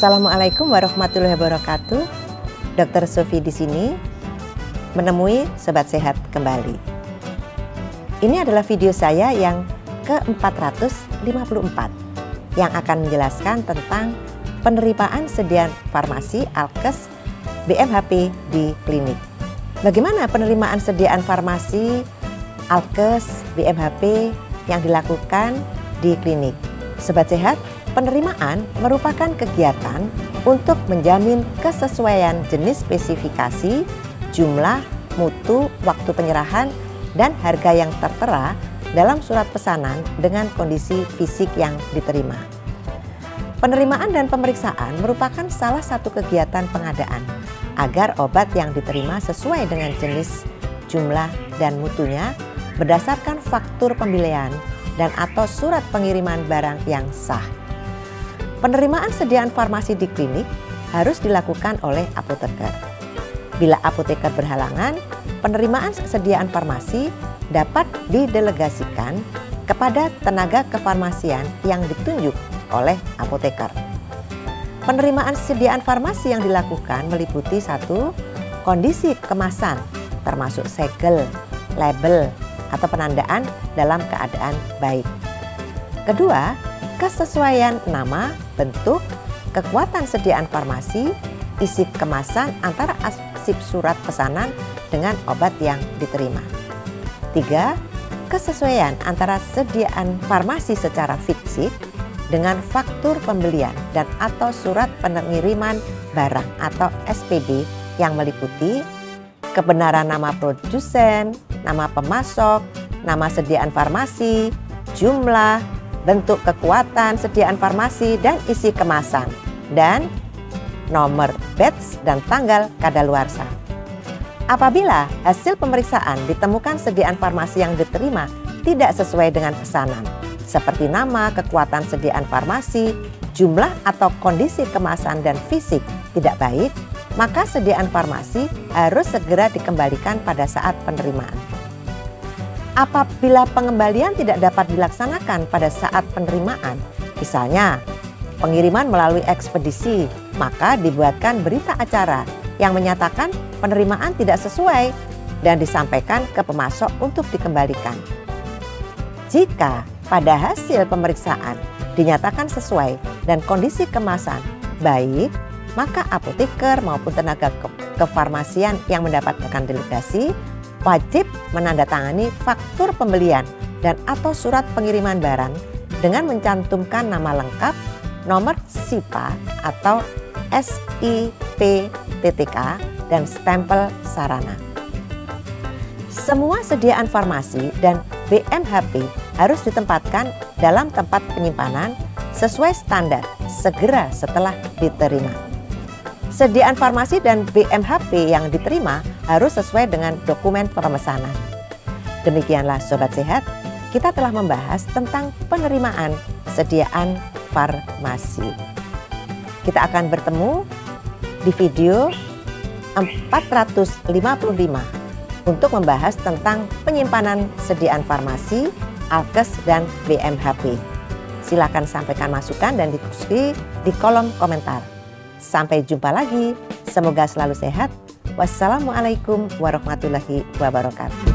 Assalamualaikum warahmatullahi wabarakatuh. Dr. Sofi di sini menemui Sobat Sehat kembali. Ini adalah video saya yang ke-454 yang akan menjelaskan tentang penerimaan sediaan farmasi Alkes BMHP di klinik. Bagaimana penerimaan sediaan farmasi Alkes BMHP yang dilakukan di klinik? Sobat Sehat, penerimaan merupakan kegiatan untuk menjamin kesesuaian jenis spesifikasi, jumlah, mutu, waktu penyerahan, dan harga yang tertera dalam surat pesanan dengan kondisi fisik yang diterima. Penerimaan dan pemeriksaan merupakan salah satu kegiatan pengadaan agar obat yang diterima sesuai dengan jenis, jumlah, dan mutunya berdasarkan faktur pembelian dan atau surat pengiriman barang yang sah. Penerimaan sediaan farmasi di klinik harus dilakukan oleh apoteker. Bila apoteker berhalangan, penerimaan sediaan farmasi dapat didelegasikan kepada tenaga kefarmasian yang ditunjuk oleh apoteker. Penerimaan sediaan farmasi yang dilakukan meliputi 1. Kondisi kemasan termasuk segel, label, atau penandaan dalam keadaan baik. 2. Kesesuaian nama, bentuk, kekuatan sediaan farmasi, isi kemasan antara arsip surat pesanan dengan obat yang diterima. 3. Kesesuaian antara sediaan farmasi secara fisik dengan faktur pembelian dan atau surat pengiriman barang atau SPB yang meliputi kebenaran nama produsen, nama pemasok, nama sediaan farmasi, jumlah, bentuk kekuatan sediaan farmasi dan isi kemasan, dan nomor batch dan tanggal kadaluarsa. Apabila hasil pemeriksaan ditemukan sediaan farmasi yang diterima tidak sesuai dengan pesanan, seperti nama, kekuatan sediaan farmasi, jumlah atau kondisi kemasan dan fisik tidak baik, maka sediaan farmasi harus segera dikembalikan pada saat penerimaan. Apabila pengembalian tidak dapat dilaksanakan pada saat penerimaan, misalnya pengiriman melalui ekspedisi, maka dibuatkan berita acara yang menyatakan penerimaan tidak sesuai dan disampaikan ke pemasok untuk dikembalikan. Jika pada hasil pemeriksaan dinyatakan sesuai dan kondisi kemasan baik, maka apoteker maupun tenaga kefarmasian yang mendapatkan delegasi wajib menandatangani faktur pembelian dan atau surat pengiriman barang dengan mencantumkan nama lengkap, nomor SIPA atau SIPTTK, dan stempel sarana. Semua sediaan farmasi dan BMHP harus ditempatkan dalam tempat penyimpanan sesuai standar segera setelah diterima. Sediaan farmasi dan BMHP yang diterima harus sesuai dengan dokumen pemesanan. Demikianlah Sobat Sehat, kita telah membahas tentang penerimaan sediaan farmasi. Kita akan bertemu di video 455 untuk membahas tentang penyimpanan sediaan farmasi, Alkes, dan BMHP. Silakan sampaikan masukan dan diskusi di kolom komentar. Sampai jumpa lagi, semoga selalu sehat. Wassalamualaikum warahmatullahi wabarakatuh.